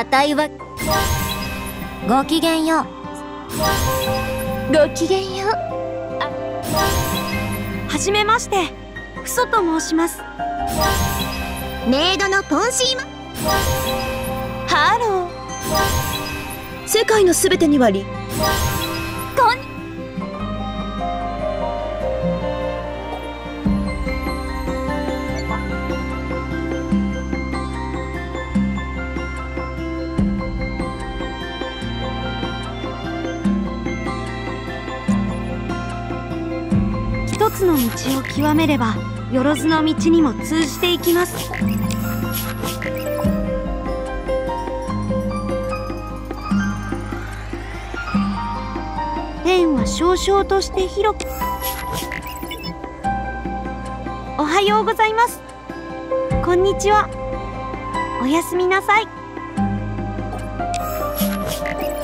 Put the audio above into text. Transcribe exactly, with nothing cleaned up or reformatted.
あたいはごきげんよう。ごきげんよう。 はじめまして、クソと申します。 メイドのポンシーマ。 ハロー。世界のすべてにはりこん一つの道を極めればよろずの道にも通じていきます。天は少々として広く。おはようございます。こんにちは。おやすみなさい。